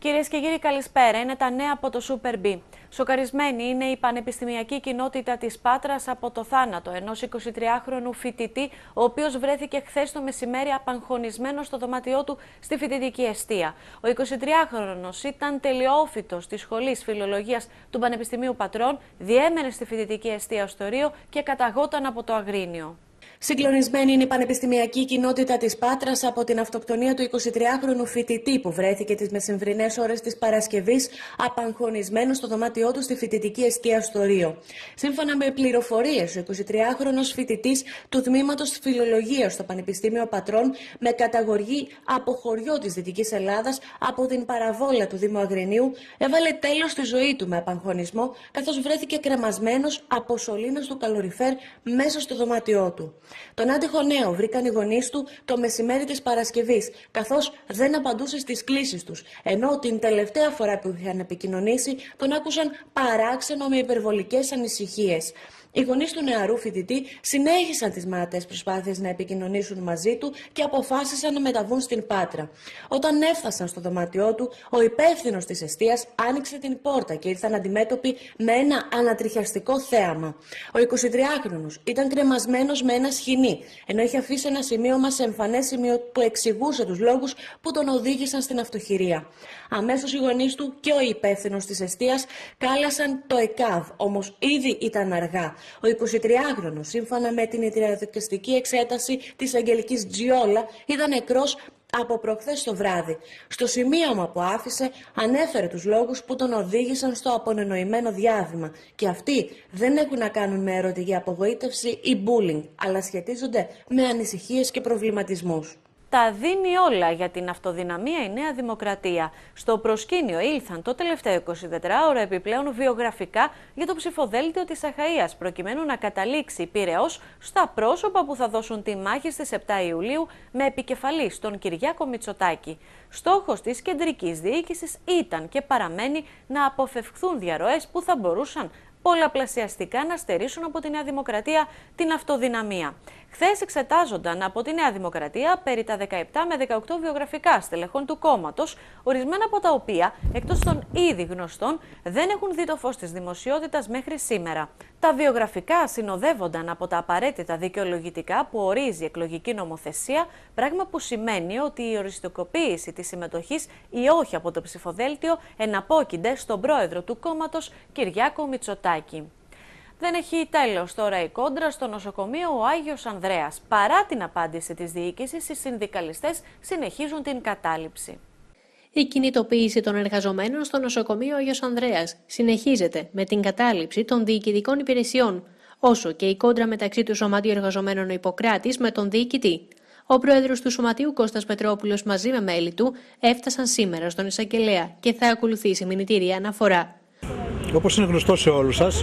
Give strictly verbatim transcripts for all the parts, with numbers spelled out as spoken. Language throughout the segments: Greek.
Κυρίες και κύριοι, καλησπέρα. Είναι τα νέα από το Super B. Σοκαρισμένη είναι η πανεπιστημιακή κοινότητα της Πάτρας από το θάνατο ενός εικοσιτριάχρονου φοιτητή, ο οποίος βρέθηκε χθες το μεσημέρι απαγχωνισμένος στο δωμάτιό του στη φοιτητική εστία. Ο εικοσιτριάχρονος ήταν τελειόφοιτος της Σχολής Φιλολογίας του Πανεπιστημίου Πατρών, διέμενε στη φοιτητική εστία στο Ρείο και καταγόταν από το Αγρίνιο. Συγκλονισμένη είναι η πανεπιστημιακή κοινότητα της Πάτρας από την αυτοκτονία του εικοσιτριάχρονου φοιτητή που βρέθηκε τις μεσημβρινές ώρες της Παρασκευής απαγχωνισμένο στο δωμάτιό του στη φοιτητική εστία στο Ρείο. Σύμφωνα με πληροφορίες, ο εικοσιτριάχρονος φοιτητής του τμήματος Φιλολογίας στο Πανεπιστήμιο Πατρών, με καταγωγή από χωριό της Δυτικής Ελλάδας από την παραβόλα του Δήμου Αγρινίου, έβαλε τέλος στη ζωή του με απαγχωνισμό, καθώς βρέθηκε κρεμασμένος από σωλήνες του καλοριφέρ μέσα στο δωμάτιό του. Τον άτυχο νέο βρήκαν οι γονείς του το μεσημέρι της Παρασκευής, καθώς δεν απαντούσε στις κλήσεις τους, ενώ την τελευταία φορά που είχαν επικοινωνήσει τον άκουσαν παράξενο με υπερβολικές ανησυχίες. Οι γονείς του νεαρού φοιτητή συνέχισαν τις μάταιες προσπάθειες να επικοινωνήσουν μαζί του και αποφάσισαν να μεταβούν στην Πάτρα. Όταν έφτασαν στο δωμάτιό του, ο υπεύθυνος της εστίας άνοιξε την πόρτα και ήρθαν αντιμέτωποι με ένα ανατριχιαστικό θέαμα. Ο εικοσιτριάχρονος ήταν κρεμασμένος με ένα σχοινί, ενώ είχε αφήσει ένα σημείωμα σε εμφανές σημείο που εξηγούσε τους λόγους που τον οδήγησαν στην αυτοχειρία. Αμέσως οι γονείς του και ο υπεύθυνος της εστίας κάλασαν το ΕΚΑΒ, όμως ήδη ήταν αργά. Ο εικοσιτριάχρονος, σύμφωνα με την ιατροδικαστική εξέταση της Αγγελικής Τζιόλα, ήταν νεκρός από προχθές το βράδυ. Στο σημείωμα που άφησε ανέφερε τους λόγους που τον οδήγησαν στο απονενοημένο διάβημα, και αυτοί δεν έχουν να κάνουν με ερωτική απογοήτευση ή bullying, αλλά σχετίζονται με ανησυχίες και προβληματισμούς. Τα δίνει όλα για την αυτοδυναμία η Νέα Δημοκρατία. Στο προσκήνιο ήλθαν το τελευταίο εικοσιτετράωρο επιπλέον βιογραφικά για το ψηφοδέλτιο της Αχαΐας, προκειμένου να καταλήξει η Πειραιώς στα πρόσωπα που θα δώσουν τη μάχη στις επτά Ιουλίου με επικεφαλής τον Κυριάκο Μητσοτάκη. Στόχος της κεντρικής διοίκησης ήταν και παραμένει να αποφευχθούν διαρροές που θα μπορούσαν πολλαπλασιαστικά να στερήσουν από τη Νέα Δημοκρατία την αυτοδυναμία. Χθες εξετάζονταν από τη Νέα Δημοκρατία περί τα δεκαεπτά με δεκαοκτώ βιογραφικά στελεχών του κόμματος, ορισμένα από τα οποία, εκτός των ήδη γνωστών, δεν έχουν δει το φως της δημοσιότητας μέχρι σήμερα. Τα βιογραφικά συνοδεύονταν από τα απαραίτητα δικαιολογητικά που ορίζει η εκλογική νομοθεσία, πράγμα που σημαίνει ότι η οριστικοποίηση της συμμετοχής ή όχι από το ψηφοδέλτιο εναπόκεινται στον πρόεδρο του κόμματος, Κυριάκο Μητσοτάκη. Δεν έχει τέλος τώρα η κόντρα στο νοσοκομείο ο Άγιος Ανδρέας. Παρά την απάντηση της διοίκησης, οι συνδικαλιστές συνεχίζουν την κατάληψη. Η κινητοποίηση των εργαζομένων στο νοσοκομείο Άγιος Ανδρέας συνεχίζεται με την κατάληψη των διοικητικών υπηρεσιών, όσο και η κόντρα μεταξύ του Σωματείου Εργαζομένων ο Ιπποκράτης με τον διοικητή. Ο πρόεδρος του Σωματείου, Κώστας Πετρόπουλος, μαζί με μέλη του, έφτασαν σήμερα στον εισαγγελέα και θα ακολουθήσει μηνυτήρια αναφορά. Όπως είναι γνωστό σε όλους σας,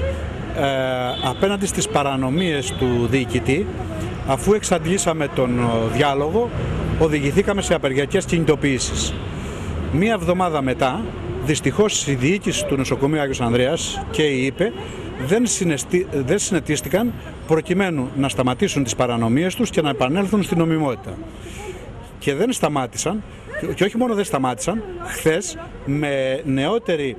ε, απέναντι στις παρανομίες του διοικητή, αφού εξαντλήσαμε τον διάλογο, οδηγηθήκαμε σε απεργιακές κινητοποιήσεις. Μία εβδομάδα μετά, δυστυχώς η διοίκηση του νοσοκομείου Άγιος Ανδρέας και η ΥΠΕ δεν, συναισθη, δεν συνετίστηκαν προκειμένου να σταματήσουν τις παρανομίες τους και να επανέλθουν στην νομιμότητα. Και δεν σταμάτησαν, και όχι μόνο δεν σταμάτησαν, χθες με νεότερη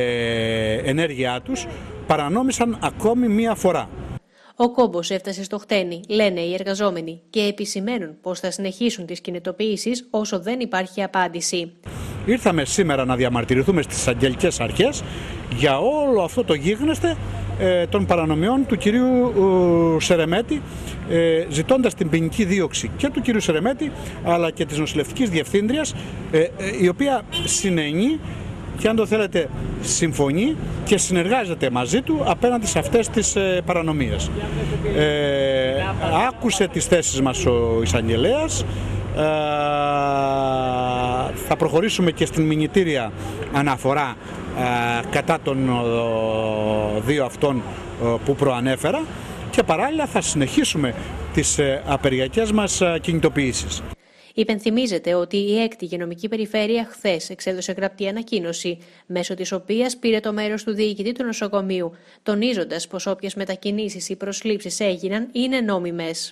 ε, ενέργειά τους παρανόμησαν ακόμη μία φορά. Ο κόμπος έφτασε στο χτένι, λένε οι εργαζόμενοι, και επισημαίνουν πως θα συνεχίσουν τις κινητοποιήσεις όσο δεν υπάρχει απάντηση. Ήρθαμε σήμερα να διαμαρτυρηθούμε στις αγγελικές αρχές για όλο αυτό το γίγνεσθε ε, των παρανομιών του κυρίου ε, Σερεμέτη, ε, ζητώντας την ποινική δίωξη και του κυρίου Σερεμέτη αλλά και της νοσηλευτικής διευθύντριας, ε, ε, η οποία συνενεί και, αν το θέλετε, συμφωνεί και συνεργάζεται μαζί του απέναντι σε αυτές τις ε, παρανομίες. Ε, άκουσε τις θέσεις μας ο εισαγγελέας. Ε, θα προχωρήσουμε και στην μηνυτήρια αναφορά ε, κατά των ε, δύο αυτών ε, που προανέφερα, και παράλληλα θα συνεχίσουμε τις ε, απεργιακές μας ε, κινητοποιήσεις. Υπενθυμίζεται ότι η έκτη Υγειονομική Περιφέρεια χθες εξέδωσε γραπτή ανακοίνωση, μέσω της οποίας πήρε το μέρος του διοικητή του νοσοκομείου, τονίζοντας πως όποιες μετακινήσεις ή προσλήψεις έγιναν είναι νόμιμες.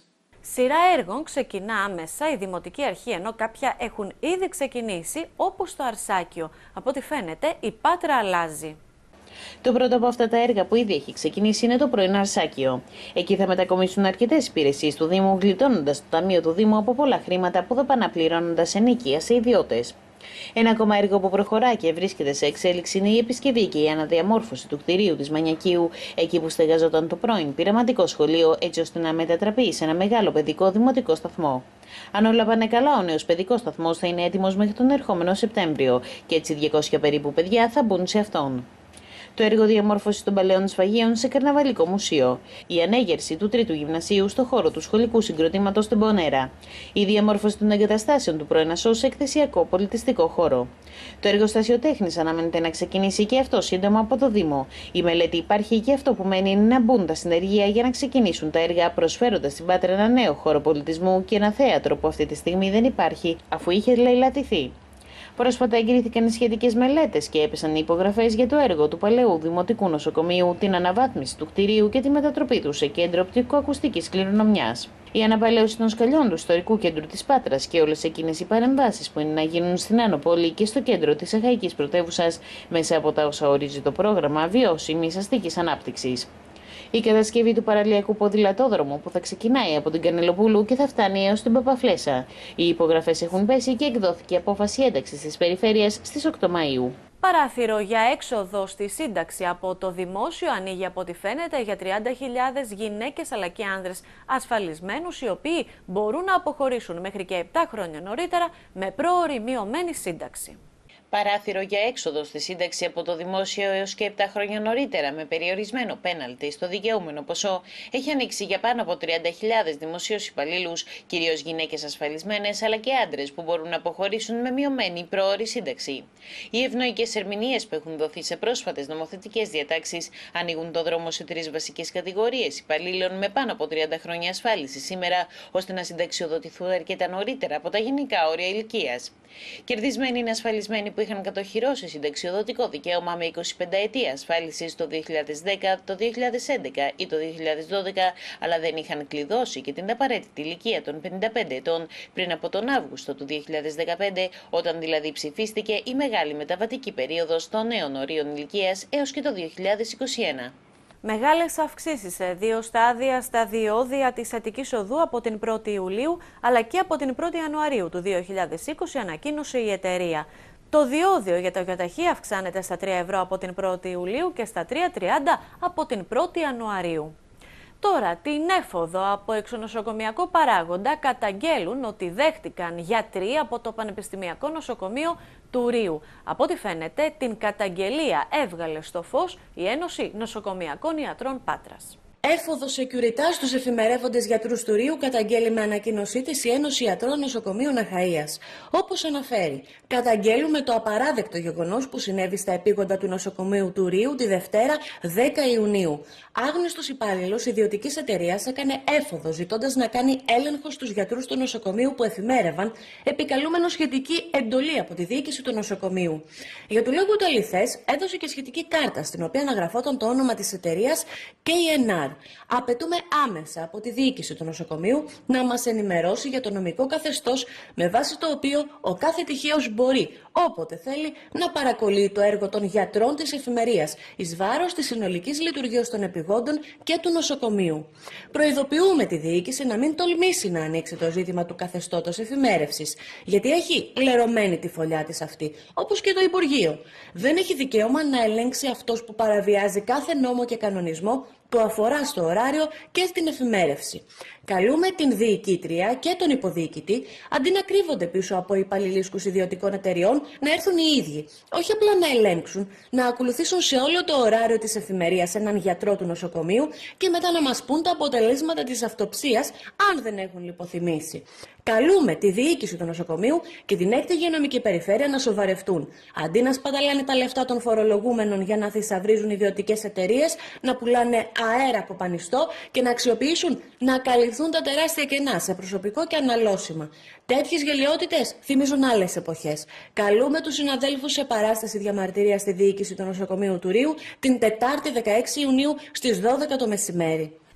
Σειρά έργων ξεκινά άμεσα η Δημοτική Αρχή, ενώ κάποια έχουν ήδη ξεκινήσει, όπως το Αρσάκιο. Από ό,τι φαίνεται, η Πάτρα αλλάζει. Το πρώτο από αυτά τα έργα που ήδη έχει ξεκινήσει είναι το πρωινό Αρσάκιο. Εκεί θα μετακομίσουν αρκετές υπηρεσίες του Δήμου, γλιτώνοντας το Ταμείο του Δήμου από πολλά χρήματα που δαπαναπληρώνοντας ενοικία σε ιδιώτες. Ένα ακόμα έργο που προχωρά και βρίσκεται σε εξέλιξη είναι η επισκευή και η αναδιαμόρφωση του κτηρίου της Μανιακίου, εκεί που στεγαζόταν το πρώην πειραματικό σχολείο, έτσι ώστε να μετατραπεί σε ένα μεγάλο παιδικό δημοτικό σταθμό. Αν όλα πάνε καλά, ο νέος παιδικός σταθμός θα είναι έτοιμος μέχρι τον ερχόμενο Σεπτέμβριο και έτσι διακόσια περίπου παιδιά θα μπουν σε αυτόν. Το έργο διαμόρφωση των παλαιών σφαγείων σε καρναβαλικό μουσείο. Η ανέγερση του τρίτου γυμνασίου στο χώρο του σχολικού συγκροτήματος στην Πονέρα. Η διαμόρφωση των εγκαταστάσεων του πρώην ΑΣΟ σε εκθεσιακό πολιτιστικό χώρο. Το εργοστάσιο τέχνης αναμένεται να ξεκινήσει και αυτό σύντομα από το Δήμο. Η μελέτη υπάρχει και αυτό που μένει είναι να μπουν τα συνεργεία για να ξεκινήσουν τα έργα, προσφέροντας στην Πάτρα ένα νέο χώρο πολιτισμού και ένα θέατρο που αυτή τη στιγμή δεν υπάρχει, αφού είχε λαιλατηθεί. Πρόσφατα εγκρίθηκαν οι σχετικές μελέτες και έπεσαν οι υπογραφές για το έργο του παλαιού Δημοτικού Νοσοκομείου, την αναβάθμιση του κτηρίου και τη μετατροπή του σε κέντρο οπτικοακουστικής κληρονομιάς. Η αναπαλαίωση των σκαλιών του ιστορικού κέντρου της Πάτρας και όλες εκείνες οι παρεμβάσεις που είναι να γίνουν στην Άνω Πόλη και στο κέντρο της Αχαϊκής Πρωτεύουσας μέσα από τα όσα ορίζει το πρόγραμμα βιώσιμης αστικής ανάπτυξης. Η κατασκευή του παραλιακού ποδηλατόδρομου που θα ξεκινάει από την Κανελοπούλου και θα φτάνει έως την Παπαφλέσσα. Οι υπογραφές έχουν πέσει και εκδόθηκε απόφαση ένταξης της περιφέρειας στις οκτώ Μαΐου. Παράθυρο για έξοδο στη σύνταξη από το δημόσιο ανοίγει από ό,τι φαίνεται για τριάντα χιλιάδες γυναίκες αλλά και άνδρες ασφαλισμένους, οι οποίοι μπορούν να αποχωρήσουν μέχρι και επτά χρόνια νωρίτερα με πρόωρη μειωμένη σύνταξη. Παράθυρο για έξοδο στη σύνταξη από το δημόσιο έως και επτά χρόνια νωρίτερα με περιορισμένο πέναλτι στο δικαιούμενο ποσό έχει ανοίξει για πάνω από τριάντα χιλιάδες δημοσίους υπαλλήλους, κυρίως γυναίκες ασφαλισμένες αλλά και άντρες που μπορούν να αποχωρήσουν με μειωμένη πρόωρη σύνταξη. Οι ευνοϊκές ερμηνείες που έχουν δοθεί σε πρόσφατες νομοθετικές διατάξεις ανοίγουν το δρόμο σε τρεις βασικές κατηγορίες υπαλλήλων με πάνω από τριάντα χρόνια ασφάλιση σήμερα, ώστε να συνταξιοδοτηθούν αρκετά νωρίτερα από τα γενικά όρια ηλικίας. Κερδισμένοι είναι ασφαλισμένοι που είχαν κατοχυρώσει συνταξιοδοτικό δικαίωμα με εικοσιπενταετία ασφάλιση το δύο χιλιάδες δέκα, το δύο χιλιάδες έντεκα ή το δύο χιλιάδες δώδεκα, αλλά δεν είχαν κλειδώσει και την απαραίτητη ηλικία των πενήντα πέντε ετών πριν από τον Αύγουστο του δύο χιλιάδες δεκαπέντε, όταν δηλαδή ψηφίστηκε η μεγάλη μεταβατική περίοδος των νέων ορίων ηλικίας έως και το δύο χιλιάδες είκοσι ένα. Μεγάλες αυξήσεις σε δύο στάδια στα διόδια της Αττικής Οδού από την πρώτη Ιουλίου αλλά και από την πρώτη Ιανουαρίου του δύο χιλιάδες είκοσι, ανακοίνωσε η εταιρεία. Το διόδιο για το γιοταχή αυξάνεται στα τρία ευρώ από την πρώτη Ιουλίου και στα τρία τριάντα από την πρώτη Ιανουαρίου. Τώρα, την έφοδο από εξονοσοκομιακό παράγοντα καταγγέλουν ότι δέχτηκαν γιατροί από το Πανεπιστημιακό Νοσοκομείο του Ρίου. Από ό,τι φαίνεται, την καταγγελία έβγαλε στο φως η Ένωση Νοσοκομιακών Ιατρών Πάτρας. Έφοδο σεκιουριτά στους εφημερεύοντες γιατρούς του Ρίου καταγγέλει με ανακοίνωσή της η Ένωση Ιατρών Νοσοκομείων Αχαΐας. Όπως αναφέρει, καταγγέλουμε το απαράδεκτο γεγονός που συνέβη στα επίγοντα του νοσοκομείου του Ρίου τη Δευτέρα δέκα Ιουνίου. Άγνωστος υπάλληλος ιδιωτικής εταιρείας έκανε έφοδο ζητώντας να κάνει έλεγχο στους γιατρούς του νοσοκομείου που εφημέρευαν, επικαλούμενο σχετική εντολή από τη διοίκηση του νοσοκομείου. Για του λόγου του αληθές, έδωσε και σχετική κάρτα στην οποία αναγραφόταν το όνομα της εταιρείας κέι εν αρ. Απαιτούμε άμεσα από τη διοίκηση του νοσοκομείου να μας ενημερώσει για το νομικό καθεστώς με βάση το οποίο ο κάθε τυχαίος μπορεί, όποτε θέλει, να παρακολεί το έργο των γιατρών της εφημερίας εις βάρος της συνολικής λειτουργίας των επιγόντων και του νοσοκομείου. Προειδοποιούμε τη διοίκηση να μην τολμήσει να ανοίξει το ζήτημα του καθεστώτος εφημέρευσης, γιατί έχει λερωμένη τη φωλιά της αυτή, όπως και το Υπουργείο. Δεν έχει δικαίωμα να ελέγξει αυτός που παραβιάζει κάθε νόμο και κανονισμό που αφορά στο ωράριο και στην εφημέρευση. Καλούμε την διοικήτρια και τον υποδιοικητή, αντί να κρύβονται πίσω από υπαλληλίσκους ιδιωτικών εταιριών, να έρθουν οι ίδιοι. Όχι απλά να ελέγξουν, να ακολουθήσουν σε όλο το ωράριο της εφημερίας έναν γιατρό του νοσοκομείου και μετά να μας πούν τα αποτελέσματα της αυτοψίας, αν δεν έχουν λιποθυμήσει. Καλούμε τη διοίκηση του νοσοκομείου και την έκτη υγειονομική περιφέρεια να σοβαρευτούν. Αντί να σπαταλάνε τα λεφτά των φορολογούμενων για να θησαυρίζουν ιδιωτικές εταιρείες, να πουλάνε αέρα κοπανιστό και να αξιοποιήσουν να καλυφθούν τα τεράστια κενά σε προσωπικό και αναλώσιμα. Τέτοιες γελοιότητες θυμίζουν άλλες εποχές. Καλούμε τους συναδέλφους σε παράσταση διαμαρτυρία στη διοίκηση του νοσοκομείου του Ρίου την Τετάρτη δεκαέξι Ιουνίου στις δώδεκα το μεσημέρι.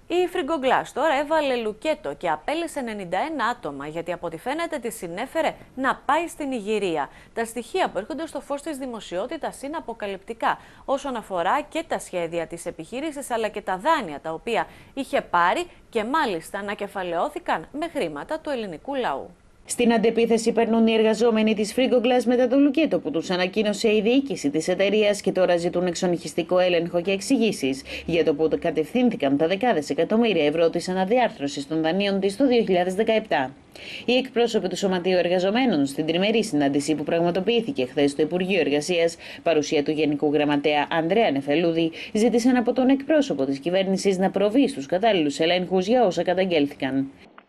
Η Φριγκογκλάς τώρα έβαλε λουκέτο και απέλησε ενενήντα ένα άτομα, γιατί από ό,τι φαίνεται τη συνέφερε να πάει στην Ιγυρία. Τα στοιχεία που έρχονται στο φως της δημοσιότητας είναι αποκαλυπτικά όσον αφορά και τα σχέδια της επιχείρησης αλλά και τα δάνεια τα οποία είχε πάρει και μάλιστα ανακεφαλαιώθηκαν με χρήματα του ελληνικού λαού. Στην αντεπίθεση περνούν οι εργαζόμενοι της Φριγκογκλάς μετά το λουκέτο που τους ανακοίνωσε η διοίκηση της εταιρείας και τώρα ζητούν εξονυχιστικό έλεγχο και εξηγήσεις για το που κατευθύνθηκαν τα δεκάδες εκατομμύρια ευρώ της αναδιάρθρωσης των δανείων της το δύο χιλιάδες δεκαεπτά. Οι εκπρόσωποι του Σωματείου Εργαζομένων στην τριμερή συνάντηση που πραγματοποιήθηκε χθες στο Υπουργείο Εργασίας, παρουσία του Γενικού Γραμματέα Ανδρέα Νεφελούδη, ζήτησαν από τον εκπρόσωπο της κυβέρνησης να προβεί στους κατάλληλους ελέγχους για όσα καταγγέλθηκαν.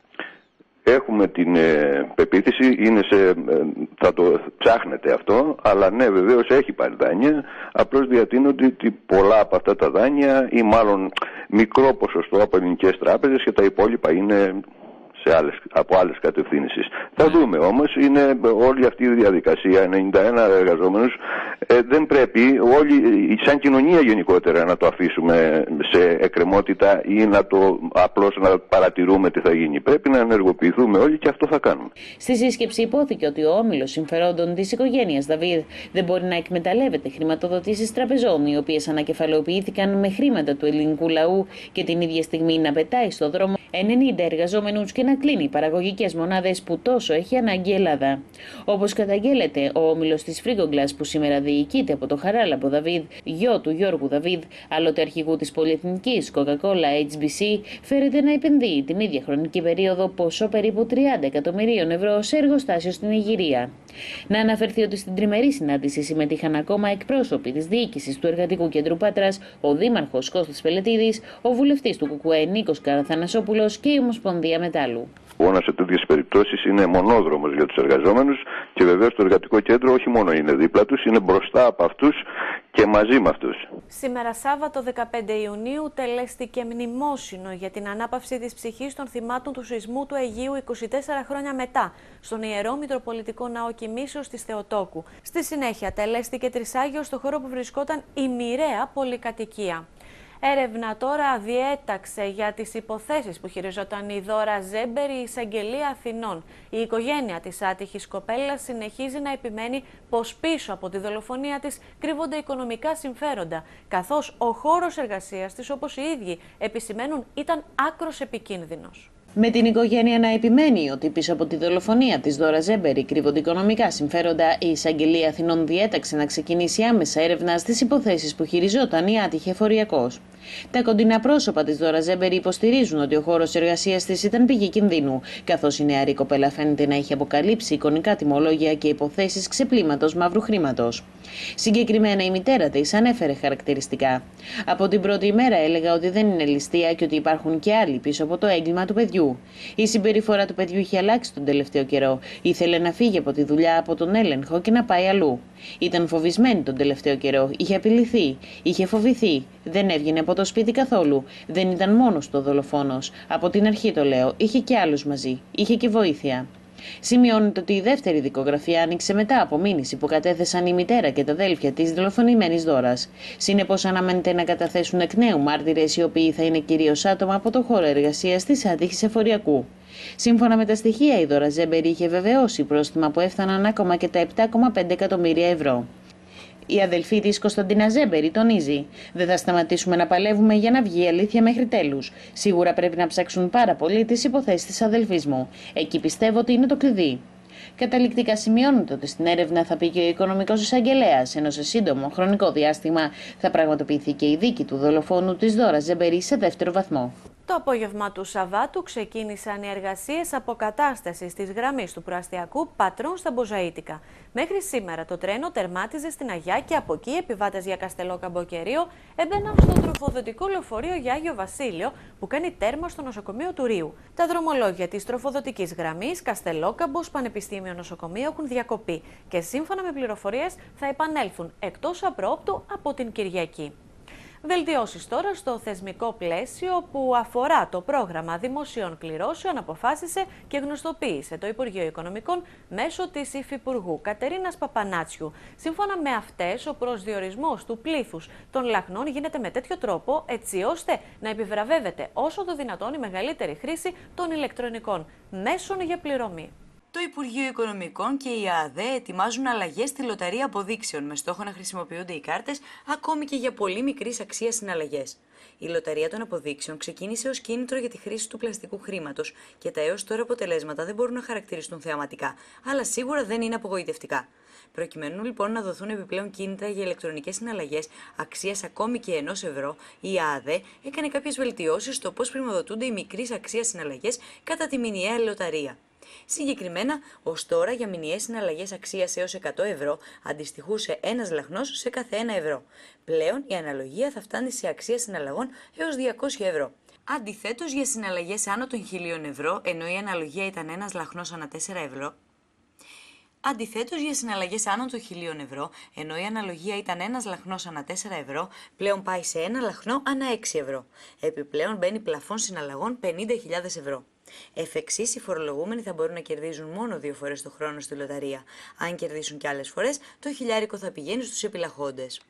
Έχουμε την ε, πεποίθηση, είναι σε, ε, θα το ψάχνετε αυτό, αλλά ναι, βεβαίως έχει πάρει δάνεια, απλώς διατείνονται ότι πολλά από αυτά τα δάνεια ή μάλλον μικρό ποσοστό από ελληνικές τράπεζες και τα υπόλοιπα είναι σε άλλες, από άλλες κατευθύνσεις. Θα δούμε όμως, είναι όλη αυτή η διαδικασία, ενενήντα ένα εργαζόμενους, ε, δεν πρέπει όλοι, σαν κοινωνία γενικότερα, να το αφήσουμε σε εκκρεμότητα ή να το απλώς να παρατηρούμε τι θα γίνει. Πρέπει να ενεργοποιηθούμε όλοι και αυτό θα κάνουμε. Στη σύσκεψη υπόθηκε ότι ο όμιλος συμφερόντων της οικογένειας Δαβίδ δεν μπορεί να εκμεταλλεύεται χρηματοδοτήσεις τραπεζών, οι οποίες ανακεφαλαιοποιήθηκαν με χρήματα του ελληνικού λαού και την ίδια στιγμή να πετάει στο δρόμο ενενήντα εργαζόμενους και να κλείνει παραγωγικές μονάδες που τόσο έχει ανάγκη η Ελλάδα. Όπως καταγγέλλεται, ο όμιλος της Φριγκογκλάς, που σήμερα διοικείται από τον Χαράλαμπο Δαβίδ, γιο του Γιώργου Δαβίδ, άλλοτε αρχηγού της πολυεθνικής Coca-Cola έιτς μπι σι, φέρεται να επενδύει την ίδια χρονική περίοδο ποσό περίπου τριάντα εκατομμυρίων ευρώ σε εργοστάσιο στην Ιγυρία. Να αναφερθεί ότι στην τριμερή συνάντηση συμμετείχαν ακόμα εκπρόσωποι της διοίκησης του Εργατικού Κέντρου Πάτρας, ο δήμαρχος Κώστας Πελετίδης, ο βουλευτής του ΚΚΕ Νίκος Καραθανασόπουλος και η Ομοσπονδία Μετάλλου. Ο σε τέτοιες περιπτώσεις είναι μονόδρομος για τους εργαζόμενους και βεβαίως το εργατικό κέντρο όχι μόνο είναι δίπλα τους, είναι μπροστά από αυτούς και μαζί με αυτούς. Σήμερα Σάββατο δεκαπέντε Ιουνίου τελέστηκε μνημόσυνο για την ανάπαυση της ψυχής των θυμάτων του σεισμού του Αιγείου είκοσι τέσσερα χρόνια μετά, στον Ιερό Μητροπολιτικό Ναό Κιμήσεως της Θεοτόκου. Στη συνέχεια τελέστηκε τρισάγιο στο χώρο που βρισκόταν η μοιραία πολυκατοικία. Έρευνα τώρα διέταξε για τις υποθέσεις που χειριζόταν η Δώρα Ζέμπερ, η Εισαγγελία Αθηνών. Η οικογένεια της άτυχης κοπέλας συνεχίζει να επιμένει πως πίσω από τη δολοφονία της κρύβονται οικονομικά συμφέροντα, καθώς ο χώρος εργασίας της, όπως οι ίδιοι επισημαίνουν, ήταν άκρος επικίνδυνος. Με την οικογένεια να επιμένει ότι πίσω από τη δολοφονία της Δώρα Ζέμπερ κρύβονται οικονομικά συμφέροντα, η Εισαγγελία Αθηνών διέταξε να ξεκινήσει άμεσα έρευνα στις υποθέσεις που χειριζόταν η άτυχη εφοριακός. Τα κοντινά πρόσωπα της Δώρα Ζέμπερ υποστηρίζουν ότι ο χώρος εργασίας της ήταν πηγή κινδύνου, καθώς η νεαρή κοπέλα φαίνεται να έχει αποκαλύψει εικονικά τιμολόγια και υποθέσεις ξεπλήματος μαύρου χρήματος. Συγκεκριμένα, η μητέρα της ανέφερε χαρακτηριστικά. Από την πρώτη ημέρα έλεγα ότι δεν είναι ληστεία και ότι υπάρχουν και άλλοι πίσω από το έγκλημα του παιδιού. Η συμπεριφορά του παιδιού είχε αλλάξει τον τελευταίο καιρό. Ήθελε να φύγει από τη δουλειά, από τον έλεγχο και να πάει αλλού. Ήταν φοβισμένη τον τελευταίο καιρό. Είχε απειληθεί. Είχε φοβηθεί. Δεν έβγαινε από το σπίτι καθόλου. Δεν ήταν μόνος του ο δολοφόνος. Από την αρχή το λέω. Είχε και άλλους μαζί. Είχε και βοήθεια. Σημειώνεται ότι η δεύτερη δικογραφία άνοιξε μετά από μήνυση που κατέθεσαν η μητέρα και τα αδέλφια της δολοφονημένης Δώρας. Συνεπώς, αναμένεται να καταθέσουν εκ νέου μάρτυρες, οι οποίοι θα είναι κυρίως άτομα από το χώρο εργασίας της άτυχης εφοριακού. Σύμφωνα με τα στοιχεία, η Δώρα Ζέμπερ είχε βεβαιώσει πρόστιμα που έφταναν ακόμα και τα επτά κόμμα πέντε εκατομμύρια ευρώ. Η αδελφή της, Κωνσταντίνα Ζέμπερ, τονίζει: «Δεν θα σταματήσουμε να παλεύουμε για να βγει η αλήθεια μέχρι τέλους. Σίγουρα πρέπει να ψάξουν πάρα πολύ τις υποθέσεις της αδελφής μου. Εκεί πιστεύω ότι είναι το κλειδί». Καταληκτικά σημειώνεται ότι στην έρευνα θα πει και ο οικονομικός εισαγγελέας, ενώ σε σύντομο χρονικό διάστημα θα πραγματοποιηθεί και η δίκη του δολοφόνου της Δώρας Ζέμπερ σε δεύτερο βαθμό. Το απόγευμα του Σαββάτου ξεκίνησαν οι εργασίες αποκατάστασης της γραμμής του προαστιακού Πατρών στα Μποζαΐτικα. Μέχρι σήμερα το τρένο τερμάτιζε στην Αγιά και από εκεί οι επιβάτες για Καστελό Καμποκερίο έμπαιναν στο τροφοδοτικό λεωφορείο για Άγιο Βασίλειο που κάνει τέρμα στο νοσοκομείο του Ρίου. Τα δρομολόγια της τροφοδοτικής γραμμής Καστελόκαμπος Πανεπιστήμιο Νοσοκομείο έχουν διακοπεί και σύμφωνα με πληροφορίες θα επανέλθουν εκτός απρόοπτου από την Κυριακή. Βελτιώσεις τώρα στο θεσμικό πλαίσιο που αφορά το πρόγραμμα δημοσίων κληρώσεων αποφάσισε και γνωστοποίησε το Υπουργείο Οικονομικών μέσω της Υφυπουργού Κατερίνας Παπανάτσιου. Σύμφωνα με αυτές, ο προσδιορισμός του πλήθους των λαχνών γίνεται με τέτοιο τρόπο έτσι ώστε να επιβραβεύεται όσο το δυνατόν η μεγαλύτερη χρήση των ηλεκτρονικών μέσων για πληρωμή. Το Υπουργείο Οικονομικών και η ΑΔΕ ετοιμάζουν αλλαγές στη λοταρία αποδείξεων με στόχο να χρησιμοποιούνται οι κάρτες ακόμη και για πολύ μικρής αξίας συναλλαγές. Η λοταρία των αποδείξεων ξεκίνησε ως κίνητρο για τη χρήση του πλαστικού χρήματος και τα έως τώρα αποτελέσματα δεν μπορούν να χαρακτηριστούν θεαματικά, αλλά σίγουρα δεν είναι απογοητευτικά. Προκειμένου λοιπόν να δοθούν επιπλέον κίνητρα για ηλεκτρονικές συναλλαγές αξίας ακόμη και ενός ευρώ, η ΑΔΕ έκανε κάποιες βελτιώσεις στο πώς πρημοδοτούνται οι μικρής αξίας συναλλαγές κατά τη μηνιαία λοταρία. Συγκεκριμένα, ως τώρα για μηνιαίες συναλλαγές αξίας έως εκατό ευρώ αντιστοιχούσε ένας λαχνός σε κάθε ένα ευρώ. Πλέον η αναλογία θα φτάνει σε αξία συναλλαγών έως διακόσια ευρώ. Αντιθέτως, για συναλλαγές άνω των χιλίων ευρώ, ενώ η αναλογία ήταν ένας λαχνός ανά τέσσερα ευρώ, Αντιθέτως, για συναλλαγές άνω των χιλίων ευρώ, ενώ η αναλογία ήταν ένας λαχνός ανά τέσσερα ευρώ, πλέον πάει σε ένα λαχνό ανά έξι ευρώ. Επιπλέον μπαίνει πλαφόν συναλλαγών πενήντα χιλιάδες ευρώ. Εφ' εξής, οι φορολογούμενοι θα μπορούν να κερδίζουν μόνο δύο φορές το χρόνο στη λοταρία. Αν κερδίσουν και άλλες φορές, το χιλιάρικο θα πηγαίνει στους επιλαχόντες.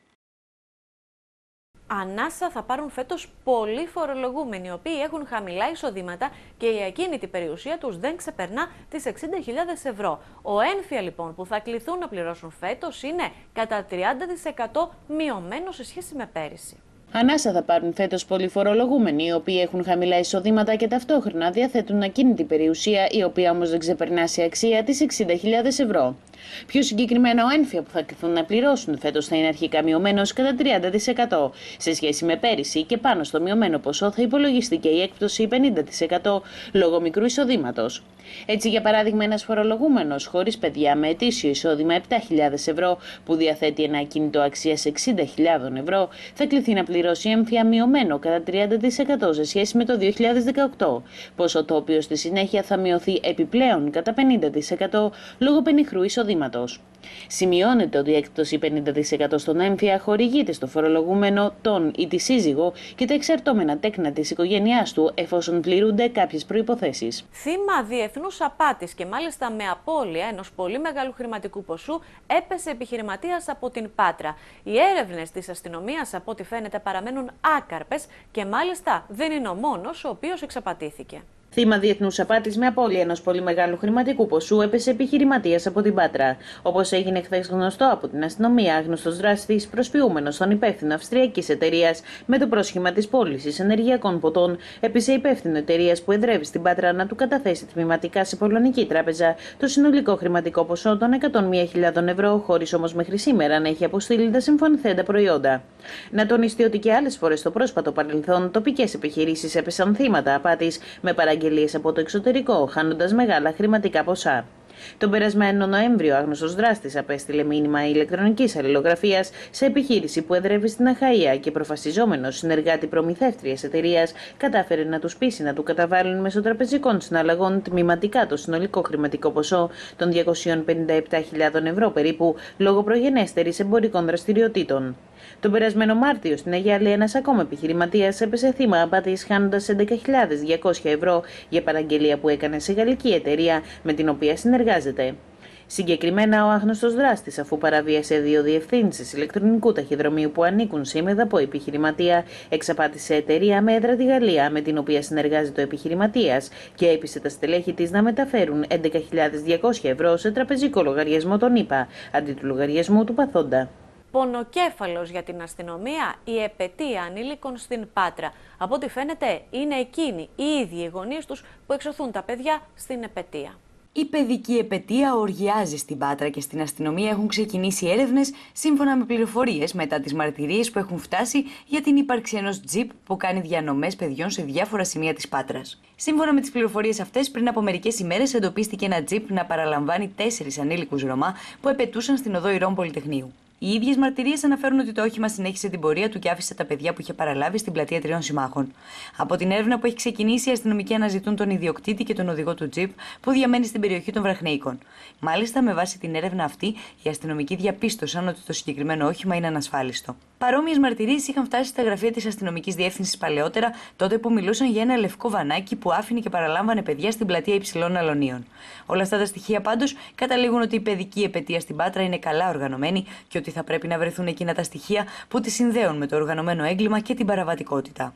Ανάσα θα πάρουν φέτος πολλοί φορολογούμενοι, οι οποίοι έχουν χαμηλά εισοδήματα και η ακίνητη περιουσία τους δεν ξεπερνά τις εξήντα χιλιάδες ευρώ. Ο ένφια λοιπόν που θα κληθούν να πληρώσουν φέτος είναι κατά τριάντα τοις εκατό μειωμένο σε σχέση με πέρυσι. Ανάσα θα πάρουν φέτος πολλοί φορολογούμενοι, οι οποίοι έχουν χαμηλά εισοδήματα και ταυτόχρονα διαθέτουν ακίνητη περιουσία, η οποία όμως δεν ξεπερνά σε αξία τις εξήντα χιλιάδες ευρώ. Πιο συγκεκριμένα, ο ένφια που θα κληθούν να πληρώσουν φέτος θα είναι αρχικά μειωμένος κατά τριάντα τοις εκατό σε σχέση με πέρυσι και πάνω στο μειωμένο ποσό θα υπολογιστεί και η έκπτωση πενήντα τοις εκατό λόγω μικρού εισοδήματος. Έτσι, για παράδειγμα, ένας φορολογούμενος χωρίς παιδιά με ετήσιο εισόδημα επτά χιλιάδες ευρώ που διαθέτει ένα ακίνητο αξίας εξήντα χιλιάδες ευρώ θα κληθεί να πληρώσει έμφυα μειωμένο κατά τριάντα τοις εκατό σε σχέση με το δύο χιλιάδες δεκαοκτώ, ποσό το οποίο στη συνέχεια θα μειωθεί επιπλέον κατά πενήντα τοις εκατό λόγω πενιχρού εισοδήματος. Σημειώνεται ότι η έκπτωση πενήντα τοις εκατό στον έμφυα χορηγείται στο φορολογούμενο, τον ή τη σύζυγο και τα εξαρτώμενα τέκνα της οικογένειάς του, εφόσον πληρούνται κάποιες προϋποθέσεις. Θύμα διεθνούς απάτης και μάλιστα με απώλεια ενός πολύ μεγάλου χρηματικού ποσού έπεσε επιχειρηματίας από την Πάτρα. Οι έρευνες της αστυνομίας, από ό,τι φαίνεται, παραμένουν άκαρπες και μάλιστα δεν είναι ο μόνος ο οποίος εξαπατήθηκε. Θύμα διεθνούς απάτης με απώλεια ενός πολύ μεγάλου χρηματικού ποσού έπεσε επιχειρηματίας από την Πάτρα. Όπως έγινε χθες γνωστό από την αστυνομία, άγνωστος δράστης, προσποιούμενος στον υπεύθυνο αυστριακής εταιρείας με το πρόσχημα της πώλησης ενεργειακών ποτών, έπεισε υπεύθυνο εταιρείας που εδρεύει στην Πάτρα να του καταθέσει τμηματικά σε πολωνική τράπεζα το συνολικό χρηματικό ποσό των εκατόν μία χιλιάδων ευρώ, χωρίς όμως μέχρι σήμερα να έχει αποστείλει τα συμφωνηθέντα προϊόντα. Να τονιστεί ότι και άλλες φορές στο πρόσφατο παρελθόν τοπικές επιχειρήσεις έπεσαν θύματα απάτης με παραγγελίες από το εξωτερικό, χάνοντας μεγάλα χρηματικά ποσά. Τον περασμένο Νοέμβριο, ο άγνωστος δράστης απέστειλε μήνυμα ηλεκτρονικής αλληλογραφίας σε επιχείρηση που εδρεύει στην Αχαΐα και προφασιζόμενος συνεργάτη προμηθεύτριας εταιρείας κατάφερε να τους πείσει να του καταβάλουν μέσω τραπεζικών συναλλαγών τμηματικά το συνολικό χρηματικό ποσό των διακόσιες πενήντα επτά χιλιάδες ευρώ περίπου, λόγω προγενέστερης εμπορικών δραστηριοτήτων. Τον περασμένο Μάρτιο στην Αγία Λία, ένας ακόμα επιχειρηματίας έπεσε θύμα απάτης, χάνοντας έντεκα χιλιάδες διακόσια ευρώ για παραγγελία που έκανε σε γαλλική εταιρεία με την οποία συνεργάζεται. Συγκεκριμένα, ο άγνωστος δράστης, αφού παραβίασε δύο διευθύνσεις ηλεκτρονικού ταχυδρομείου που ανήκουν σε ημεδαπό επιχειρηματία, εξαπάτησε εταιρεία με έδρα τη Γαλλία, με την οποία συνεργάζεται ο επιχειρηματίας, και έπεισε τα στελέχη της να μεταφέρουν έντεκα χιλιάδες διακόσια ευρώ σε τραπεζικό λογαριασμό των ΗΠΑ, αντί του λογαριασμού του παθόντα. Πονοκέφαλος για την αστυνομία, η επετεία ανήλικων στην Πάτρα. Από ό,τι φαίνεται, είναι εκείνοι οι ίδιοι οι γονείς τους που εξωθούν τα παιδιά στην επετεία. Η παιδική επετεία οργιάζει στην Πάτρα και στην αστυνομία έχουν ξεκινήσει έρευνες σύμφωνα με πληροφορίες μετά τις μαρτυρίες που έχουν φτάσει για την ύπαρξη ενός τζιπ που κάνει διανομές παιδιών σε διάφορα σημεία της Πάτρας. Σύμφωνα με τις πληροφορίες αυτές, πριν από μερικές ημέρες εντοπίστηκε ένα τζιπ να παραλαμβάνει τέσσερις ανήλικους Ρωμά που επετούσαν στην οδό Ηρών Πολυτεχνείου. Οι ίδιες μαρτυρίες αναφέρουν ότι το όχημα συνέχισε την πορεία του και άφησε τα παιδιά που είχε παραλάβει στην πλατεία Τριών Συμμάχων. Από την έρευνα που έχει ξεκινήσει, οι αστυνομικοί αναζητούν τον ιδιοκτήτη και τον οδηγό του τζιπ που διαμένει στην περιοχή των Βραχνεϊκών. Μάλιστα, με βάση την έρευνα αυτή, οι αστυνομικοί διαπίστωσαν ότι το συγκεκριμένο όχημα είναι ανασφάλιστο. Παρόμοιες μαρτυρίες είχαν φτάσει στα γραφεία της αστυνομικής διεύθυνσης παλαιότερα, τότε που μιλούσαν για ένα λευκό βανάκι που άφηνε και παραλάμβανε παιδιά στην πλατεία Υψηλών Αλωνίων. Όλα αυτά τα στοιχεία πάντως καταλήγουν ότι η παιδική επετεία στην Πάτρα είναι καλά οργανωμένη και ότι θα πρέπει να βρεθούν εκείνα τα στοιχεία που τη συνδέουν με το οργανωμένο έγκλημα και την παραβατικότητα.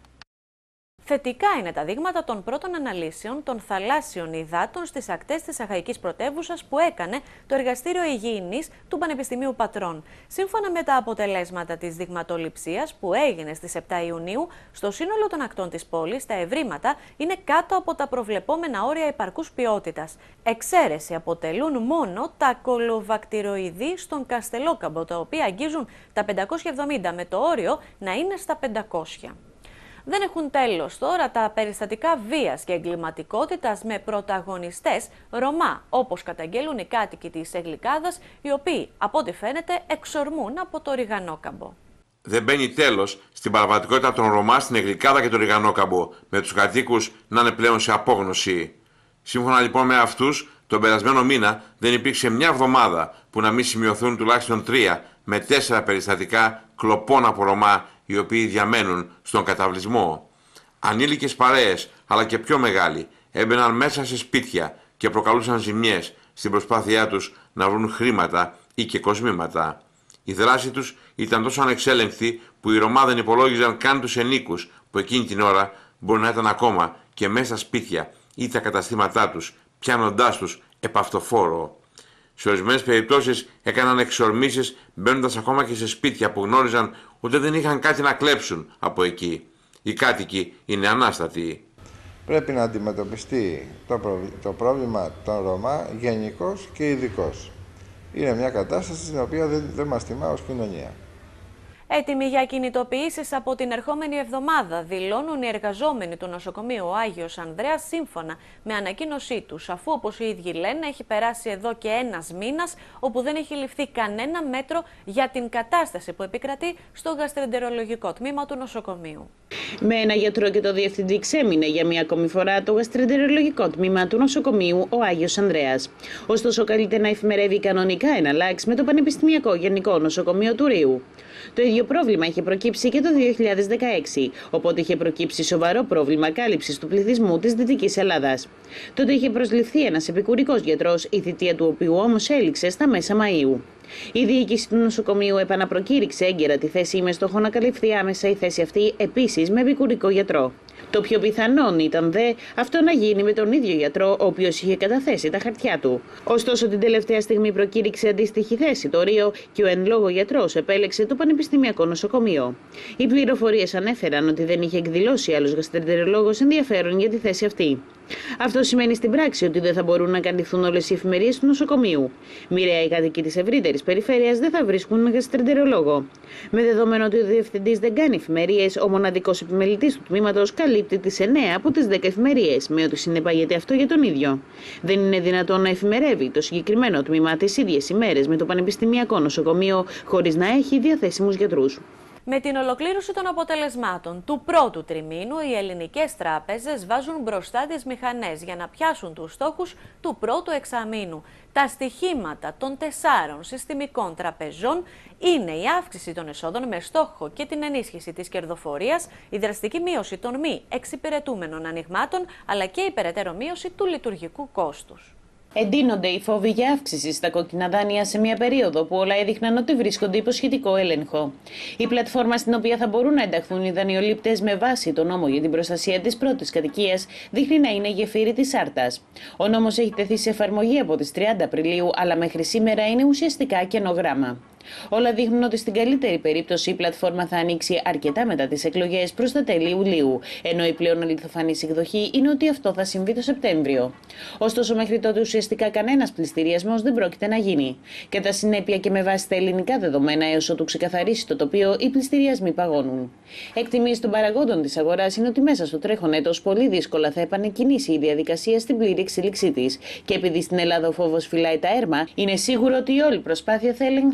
Θετικά είναι τα δείγματα των πρώτων αναλύσεων των θαλάσσιων υδάτων στις ακτές της Αχαϊκής Πρωτεύουσας που έκανε το Εργαστήριο Υγιεινής του Πανεπιστημίου Πατρών. Σύμφωνα με τα αποτελέσματα της δειγματοληψίας που έγινε στις επτά Ιουνίου, στο σύνολο των ακτών της πόλης τα ευρήματα είναι κάτω από τα προβλεπόμενα όρια υπαρκούς ποιότητας. Εξαίρεση αποτελούν μόνο τα κολοβακτηροειδή στον Καστελόκαμπο, τα οποία αγγίζουν τα πεντακόσια εβδομήντα με το όριο να είναι στα πεντακόσια. Δεν έχουν τέλος τώρα τα περιστατικά βίας και εγκληματικότητας με πρωταγωνιστές Ρωμά, όπως καταγγέλουν οι κάτοικοι της Εγλικάδας, οι οποίοι, από ό,τι φαίνεται, εξορμούν από το Ριγανόκαμπο. Δεν μπαίνει τέλος στην παραβατικότητα των Ρωμά στην Εγλικάδα και το Ριγανόκαμπο, με τους κατοίκους να είναι πλέον σε απόγνωση. Σύμφωνα λοιπόν με αυτούς, τον περασμένο μήνα δεν υπήρξε μια εβδομάδα που να μην σημειωθούν τουλάχιστον τρία με τέσσερα περιστατικά κλοπών από Ρωμά, οι οποίοι διαμένουν στον καταβλισμό. Ανήλικες παρέες, αλλά και πιο μεγάλοι, έμπαιναν μέσα σε σπίτια και προκαλούσαν ζημιές στην προσπάθειά τους να βρουν χρήματα ή και κοσμήματα. Η δράση τους ήταν τόσο ανεξέλεγκτη που οι Ρωμά δεν υπολόγιζαν καν τους ενίκους που εκείνη την ώρα μπορεί να ήταν ακόμα και μέσα στα σπίτια ή τα καταστήματά τους, πιάνοντάς τους επαυτοφόρο. Σε ορισμένες περιπτώσεις έκαναν εξορμήσεις μπαίνοντας ακόμα και σε σπίτια που γνώριζαν ότι δεν είχαν κάτι να κλέψουν από εκεί. Οι κάτοικοι είναι ανάστατοι. Πρέπει να αντιμετωπιστεί το, προ... το πρόβλημα των Ρωμά γενικώς και ειδικώς. Είναι μια κατάσταση στην οποία δεν, δεν μας τιμά ως κοινωνία. Έτοιμοι για κινητοποιήσεις από την ερχόμενη εβδομάδα, δηλώνουν οι εργαζόμενοι του νοσοκομείου Άγιος Ανδρέας σύμφωνα με ανακοίνωσή τους, αφού όπως οι ίδιοι λένε έχει περάσει εδώ και ένας μήνας όπου δεν έχει ληφθεί κανένα μέτρο για την κατάσταση που επικρατεί στο γαστρεντερολογικό τμήμα του νοσοκομείου. Με ένα γιατρό και το διευθυντή ξέμεινε για μία ακόμη φορά το γαστρεντερολογικό τμήμα του νοσοκομείου ο Άγιος Ανδρέας. Ωστόσο, καλείται να εφημερεύει κανονικά εναλλάξ με το Πανεπιστημιακό Γενικό Νοσοκομείο του Ρείου. Το ίδιο πρόβλημα είχε προκύψει και το δύο χιλιάδες δεκαέξι, οπότε είχε προκύψει σοβαρό πρόβλημα κάλυψης του πληθυσμού της Δυτικής Ελλάδας. Τότε είχε προσληφθεί ένας επικουρικός γιατρός, η θητεία του οποίου όμως έληξε στα μέσα Μαΐου. Η διοίκηση του νοσοκομείου επαναπροκήρυξε έγκαιρα τη θέση με στόχο να καλυφθεί άμεσα η θέση αυτή επίσης με επικουρικό γιατρό. Το πιο πιθανόν ήταν δε αυτό να γίνει με τον ίδιο γιατρό, ο οποίος είχε καταθέσει τα χαρτιά του. Ωστόσο, την τελευταία στιγμή προκήρυξε αντίστοιχη θέση το Ρείο και ο εν λόγω γιατρός επέλεξε το Πανεπιστημιακό Νοσοκομείο. Οι πληροφορίες ανέφεραν ότι δεν είχε εκδηλώσει άλλος γαστρεντερολόγος ενδιαφέρον για τη θέση αυτή. Αυτό σημαίνει στην πράξη ότι δεν θα μπορούν να καλυφθούν όλες οι εφημερίες του νοσοκομείου. Μοιραία οι κάτοικοι της ευρύτερης περιφέρειας δεν θα βρίσκουν γαστρεντερολόγο. Με δεδομένο ότι ο διευθυντής δεν κάνει εφημερίες, ο μοναδικός επιμελητής του τμήματος καλύπτει τις εννέα από τις δέκα εφημερίες, με ό,τι συνεπάγεται αυτό για τον ίδιο. Δεν είναι δυνατόν να εφημερεύει το συγκεκριμένο τμήμα τις ίδιες ημέρες με το Πανεπιστημιακό Νοσοκομείο, χωρίς να έχει διαθέσιμους γιατρούς. Με την ολοκλήρωση των αποτελεσμάτων του πρώτου τριμήνου, οι ελληνικές τράπεζες βάζουν μπροστά τις μηχανές για να πιάσουν τους στόχους του πρώτου εξαμήνου. Τα στοιχήματα των τεσσάρων συστημικών τραπεζών είναι η αύξηση των εσόδων με στόχο και την ενίσχυση της κερδοφορίας, η δραστική μείωση των μη εξυπηρετούμενων ανοιγμάτων, αλλά και η περαιτέρω μείωση του λειτουργικού κόστους. Εντείνονται οι φόβοι για αύξηση στα κόκκινα δάνεια σε μια περίοδο που όλα έδειχναν ότι βρίσκονται υπό σχετικό έλεγχο. Η πλατφόρμα στην οποία θα μπορούν να ενταχθούν οι δανειολήπτες με βάση τον νόμο για την προστασία της πρώτης κατοικίας δείχνει να είναι γεφύρι της Άρτας. Ο νόμος έχει τεθεί σε εφαρμογή από τις τριάντα Απριλίου, αλλά μέχρι σήμερα είναι ουσιαστικά κενό γράμμα. Όλα δείχνουν ότι στην καλύτερη περίπτωση η πλατφόρμα θα ανοίξει αρκετά μετά τις εκλογές προς τα τέλη Ιουλίου, ενώ η πλέον αληθοφανής εκδοχή είναι ότι αυτό θα συμβεί το Σεπτέμβριο. Ωστόσο, μέχρι τότε ουσιαστικά κανένας πληστηριασμός δεν πρόκειται να γίνει. Κατά συνέπεια και με βάση τα ελληνικά δεδομένα, έως ότου ξεκαθαρίσει το τοπίο, οι πληστηριασμοί παγώνουν. Εκτιμήσεις των παραγόντων της αγοράς είναι ότι μέσα στο τρέχον έτος πολύ δύσκολα θα επανεκκινήσει η διαδικασία στην πλήρη εξέλιξή της. Και επειδή στην Ελλάδα ο φόβος φυλάει τα έρμα, είναι σίγουρο ότι η όλη προσπάθεια θα ελεγχθεί και η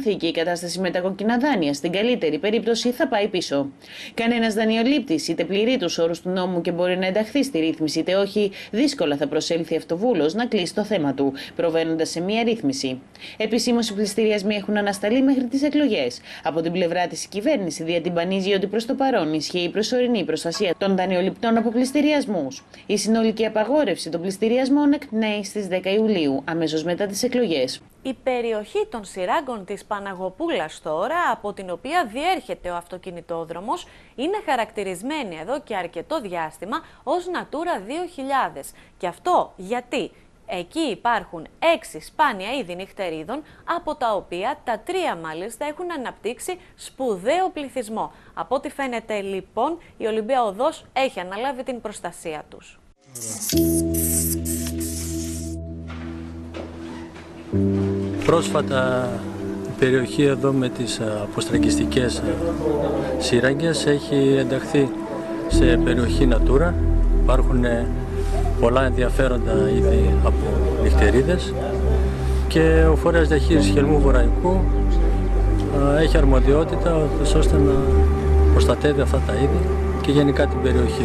κατάσταση με τα κόκκινα δάνεια στην καλύτερη περίπτωση θα πάει πίσω. Κανένας δανειολήπτης, είτε πληρεί τους όρους του νόμου και μπορεί να ενταχθεί στη ρύθμιση, είτε όχι, δύσκολα θα προσέλθει αυτοβούλος να κλείσει το θέμα του, προβαίνοντας σε μία ρύθμιση. Επισήμως οι πληστηριασμοί έχουν ανασταλεί μέχρι τις εκλογές. Από την πλευρά της η κυβέρνηση διατυμπανίζει ότι προς το παρόν ισχύει η προσωρινή προστασία των δανειοληπτών από πληστηριασμούς. Η συνολική απαγόρευση των πληστηριασμών εκπνέει στις δέκα Ιουλίου, αμέσως μετά τις εκλογές. Η περιοχή των Σειράγκων της Παναγοπούλας τώρα, από την οποία διέρχεται ο αυτοκινητόδρομος, είναι χαρακτηρισμένη εδώ και αρκετό διάστημα ως Natura δύο χιλιάδες. Και αυτό γιατί εκεί υπάρχουν έξι σπάνια είδη νυχτερίδων, από τα οποία τα τρία μάλιστα έχουν αναπτύξει σπουδαίο πληθυσμό. Από ό,τι φαίνεται λοιπόν η Ολυμπία Οδός έχει αναλάβει την προστασία τους. Πρόσφατα η περιοχή εδώ με τις αποστραγγιστικές σύραγγες έχει ενταχθεί σε περιοχή Natura. Υπάρχουν πολλά ενδιαφέροντα είδη από νυχτερίδες και ο φορέας διαχείρισης Χελμού Βορραϊκού έχει αρμοδιότητα ώστε να προστατεύει αυτά τα είδη και γενικά την περιοχή.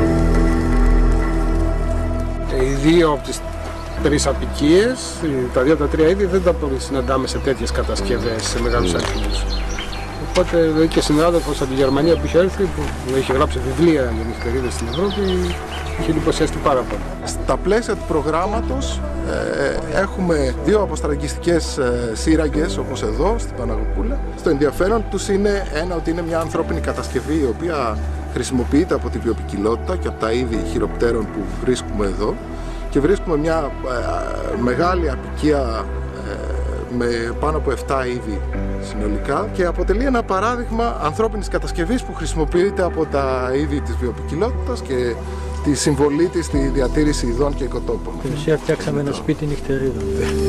Οι δύο από τις τρεις αποικίες, τα δύο από τα τρία είδη δεν τα συναντάμε σε τέτοιες κατασκευές, σε μεγάλους αριθμούς. Οπότε εδώ και συνάδελφος από τη Γερμανία που είχε έρθει, που έχει γράψει βιβλία για νυχτερίδες στην Ευρώπη, είχε εντυπωσιαστεί πάρα πολύ. Στα πλαίσια του προγράμματος ε, έχουμε δύο αποστραγγιστικές ε, σύραγγες όπως εδώ στην Παναγοπούλα. Στο ενδιαφέρον τους είναι ένα ότι είναι μια ανθρώπινη κατασκευή η οποία χρησιμοποιείται από τη βιοποικιλότητα και από τα είδη χειροπτέρων που βρίσκουμε εδώ και βρίσκουμε μια ε, μεγάλη αποικία ε, με πάνω από επτά είδη συνολικά και αποτελεί ένα παράδειγμα ανθρώπινης κατασκευής που χρησιμοποιείται από τα είδη της βιοποικιλότητας και τη συμβολή της στη διατήρηση ειδών και οικοτόπων. Στην ουσία φτιάξαμε ένα σπίτι νυχτερίδων.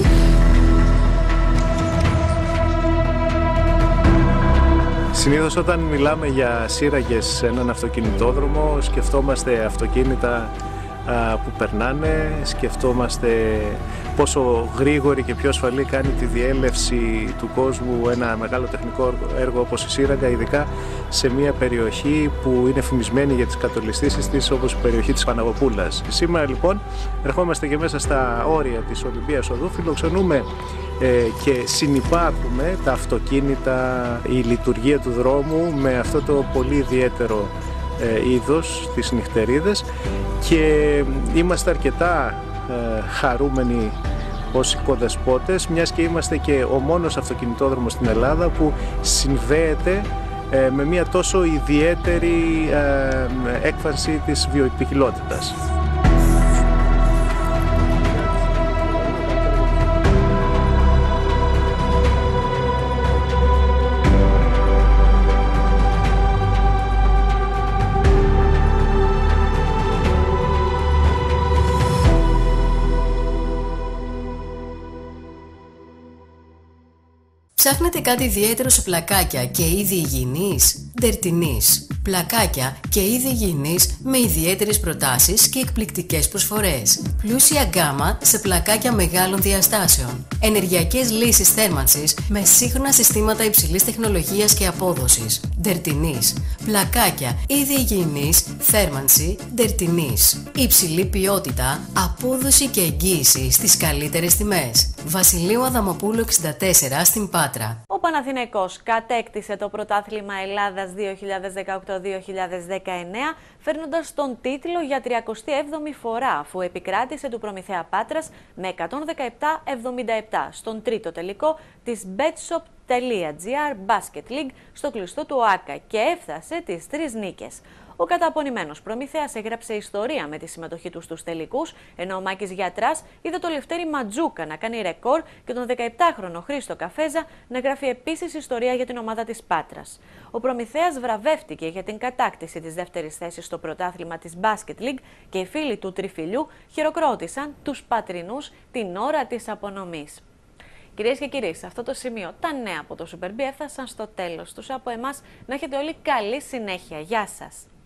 Συνήθως όταν μιλάμε για σύραγγες σε έναν αυτοκινητόδρομο σκεφτόμαστε αυτοκίνητα που περνάνε, σκεφτόμαστε πόσο γρήγορη και πιο ασφαλή κάνει τη διέλευση του κόσμου ένα μεγάλο τεχνικό έργο όπως η σύραγγα, ειδικά σε μια περιοχή που είναι φημισμένη για τις κατολιστήσεις της όπως η περιοχή της Παναγοπούλας. Σήμερα λοιπόν ερχόμαστε και μέσα στα όρια της Ολυμπίας Οδού, φιλοξενούμε ε, και συνυπάρχουμε τα αυτοκίνητα, η λειτουργία του δρόμου με αυτό το πολύ ιδιαίτερο ε, είδος, τις νυχτερίδες, και είμαστε αρκετά ε, χαρούμενοι ως οικοδεσπότες, μιας και είμαστε και ο μόνος αυτοκινητόδρομος στην Ελλάδα που συνδέεται ε, με μια τόσο ιδιαίτερη ε, έκφανση της βιοποικιλότητας. Ψάχνετε κάτι ιδιαίτερο σε πλακάκια και είδη υγιεινής? Ντερτινής. Πλακάκια και είδη υγιεινής με ιδιαίτερες προτάσεις και εκπληκτικές προσφορές. Πλούσια γκάμα σε πλακάκια μεγάλων διαστάσεων. Ενεργειακές λύσεις θέρμανσης με σύγχρονα συστήματα υψηλής τεχνολογίας και απόδοσης. Ντερτινής. Πλακάκια, είδη υγιεινής, θέρμανση, ντερτινής. Υψηλή ποιότητα, απόδοση και εγγύηση στις καλύτερες τιμές. Βασιλείου Αδαμοπούλου εξήντα τέσσερα στην Πάτρα. Ο Παναθηναϊκός κατέκτησε το πρωτάθλημα Ελλάδας δύο χιλιάδες δεκαοκτώ δύο χιλιάδες δεκαεννέα, φέρνοντας τον τίτλο για τριακοστή έβδομη φορά, αφού επικράτησε του Προμηθέα Πάτρας με εκατόν δεκαεπτά εβδομήντα επτά στον τρίτο τελικό της betshop.gr Basket League στο κλειστό του ΟΑΚΑ και έφτασε τις τρεις νίκες. Ο καταπονημένος Προμηθέας έγραψε ιστορία με τη συμμετοχή του στους τελικούς, ενώ ο Μάκης Γιατράς είδε το Λευτέρη Ματζούκα να κάνει ρεκόρ και τον δεκαεπτάχρονο Χρήστο Καφέζα να γράφει επίσης ιστορία για την ομάδα της Πάτρας. Ο Προμηθέας βραβεύτηκε για την κατάκτηση της δεύτερης θέσης στο πρωτάθλημα της Basket League και οι φίλοι του Τριφυλιού χειροκρότησαν τους πατρινούς την ώρα της απονομής. Κυρίες και κύριοι, σε αυτό το σημείο τα νέα από το Super B έφτασαν στο τέλος τους. Από εμάς να έχετε όλοι καλή συνέχεια. Γεια σας!